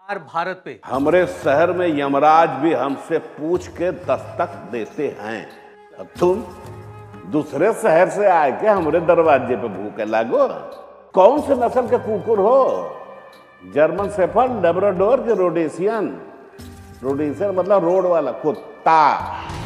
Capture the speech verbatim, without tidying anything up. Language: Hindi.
भारत पे हमरे शहर में यमराज भी हमसे पूछ के दस्तक देते हैं। अब तुम दूसरे शहर से आए के हमरे दरवाजे पे भूखे लागो। कौन से नस्ल के कुकुर हो? जर्मन शेफर्ड, लेब्राडोर के रोडेशियन? रोडेशियन मतलब रोड वाला कुत्ता।